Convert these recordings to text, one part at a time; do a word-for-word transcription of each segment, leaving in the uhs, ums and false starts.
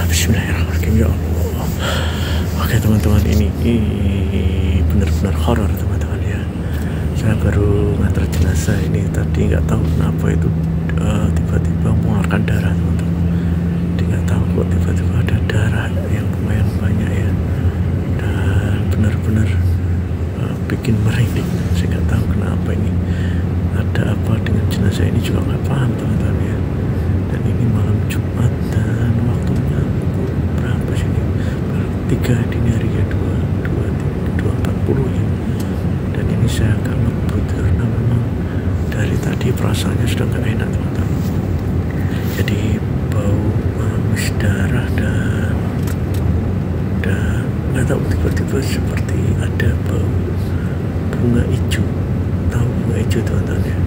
Bismillahirrahmanirrahim. Ya Allah. Oke teman-teman, ini, ini benar-benar horor teman-teman ya. Saya baru ngantar jenazah ini tadi, nggak tahu kenapa itu uh, tiba-tiba mengeluarkan darah teman-teman. Jadi nggak tahu kok tiba-tiba ada darah yang lumayan banyak ya, dan benar-benar uh, bikin merinding. Saya nggak tahu kenapa ini, ada apa dengan jenazah ini juga nggak paham teman-teman ya. Dan ini malam Jumat dan waktunya berapa sih ini? Tiga dini hari ya, dua dua dua empat puluh ya. Dan ini saya agak ngebut karena memang dari tadi perasaannya sudah nggak enak teman-teman. Jadi bau amis darah dan dan nggak tahu tiba-tiba seperti ada bau bunga hijau. Tahu bunga hijau teman-teman ya?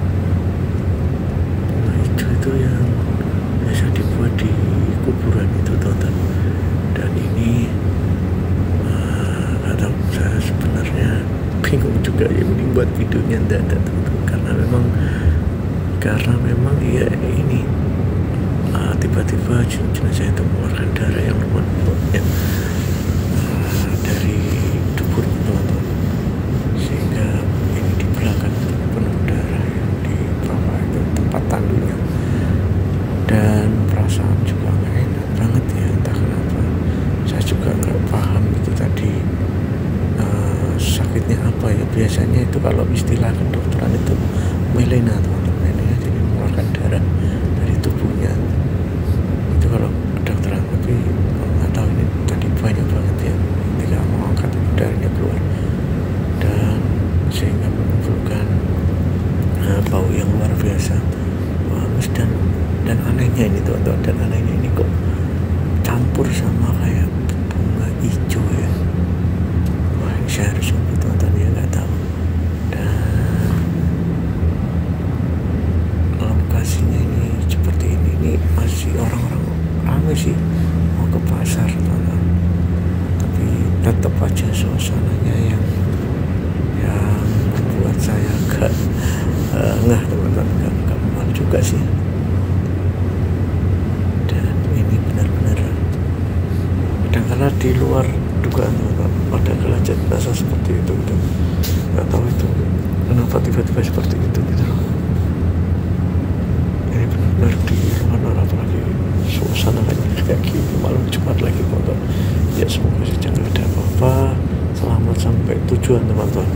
Bunga hijau itu yang biasa dibuat di kuburan itu teman-teman. Dan ini nggak uh, tahu, saya sebenarnya bingung juga ya, mending buat videonya enggak ada teman-teman, karena memang karena memang ya ini uh, tiba-tiba jenazah itu mengeluarkan darah yang lumayan banyak uh, dari dubur teman-teman, sehingga ini di belakang penuh darah yang di bawah itu tempat tandunya. Dan perasaan juga nggak enak banget ya, entah kenapa. Saya juga nggak paham itu tadi uh, sakitnya apa ya. Biasanya itu kalau istilah kedokteran itu melena teman-teman ya, jadi mengeluarkan darah dari tubuhnya itu kalau kedokteran. Tapi nggak tahu ini tadi banyak banget ya, tidak mau angkat darahnya keluar, dan sehingga menimbulkan uh, bau yang luar biasa. Bagus, dan dan anehnya ini teman-teman, dan anehnya ini kok campur sama kayak bunga hijau ya. Wah, ini saya harus nunggu teman-teman ya, nggak tahu. Dan lokasinya ini seperti ini, ini masih orang-orang ramai sih mau ke pasar teman-teman, tapi tetap aja suasananya yang yang membuat saya agak uh, nggak teman-teman, nggak nggak mal juga sih. Karena di luar dugaan teman-teman, pada kelajat rasa seperti itu gitu. Nggak tahu itu kenapa tiba-tiba seperti itu gitu loh. Ini benar-benar di luar, apalagi suasana kayak gini malam Jumat lagi teman-teman. Ya semoga saja nggak ada apa-apa, selamat sampai tujuan teman-teman.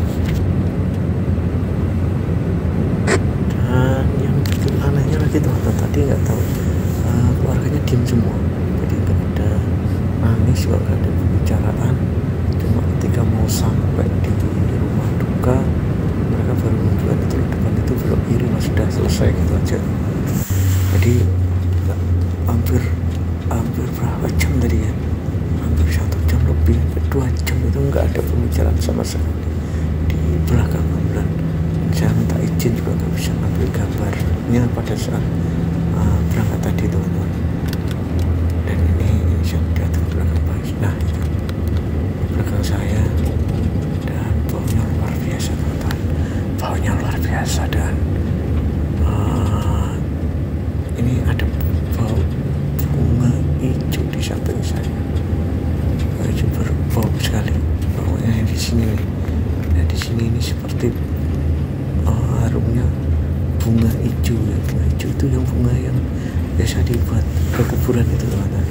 Dan yang bikin anehnya lagi teman-teman, tadi nggak tahu uh, keluarganya diam semua, jadi nggak ada nangis, juga gak ada pembicaraan. Cuma ketika mau sampai di, di rumah duka, mereka baru menunjukkan itu depan itu belok kiri mas, sudah selesai gitu aja. Jadi hampir hampir berapa jam tadi ya, hampir satu jam lebih, dua jam itu nggak ada pembicaraan sama sekali di belakang ambulan. Saya minta izin juga nggak bisa ngambil gambarnya pada saat uh, berangkat tadi teman-teman. Dan ini saya lihat ke belakang bagi, nah itu di belakang saya, dan baunya luar biasa teman-teman, baunya luar biasa. Dan uh, ini ada bau bunga hijau di samping saya, itu berbau sekali baunya di sini nih. Nah di sini ini seperti uh, harumnya bunga hijau ya. Bunga hijau itu yang bunga yang biasa dibuat ke kuburan itu teman-teman,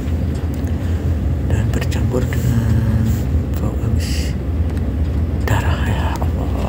dan bercampur dengan bau amis darah. Ya Allah,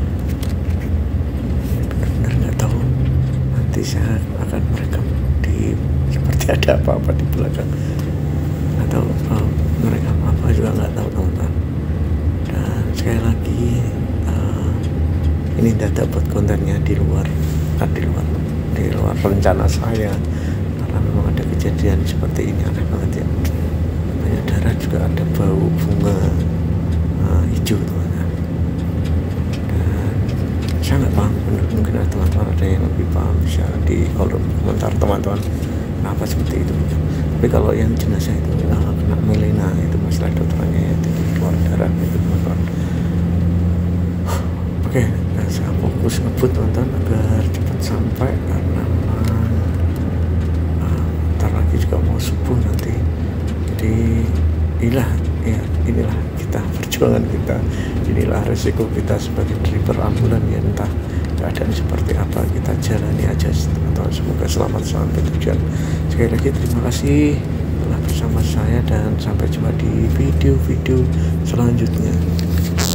benar-benar nggak tahu, nanti saya akan merekam di seperti ada apa-apa di belakang, nggak tahu uh, merekam apa juga nggak tahu teman-teman. Dan sekali lagi uh, ini data buat kontennya di luar uh, di luar di luar rencana saya, karena memang ada kejadian seperti ini aneh banget ya. Banyak darah, juga ada bau bunga uh, hijau teman-teman. Dan saya nggak paham, benar mungkin ada teman-teman ada yang lebih paham, bisa di kolom komentar teman-teman kenapa seperti itu. Tapi kalau yang jenazah itu uh, kena melena, itu masalah dokternya ya, jadi keluar darah itu teman-teman. Oke, nah saya fokus ngebut teman-teman agar cepat sampai, karena memang uh, ntar lagi lagi juga mau subuh nanti. Jadi inilah ya, inilah kita perjuangan kita, inilah resiko kita sebagai driver ambulan ya, entah keadaan seperti apa kita jalani aja, atau semoga selamat sampai tujuan. Sekali lagi terima kasih telah bersama saya dan sampai jumpa di video-video selanjutnya.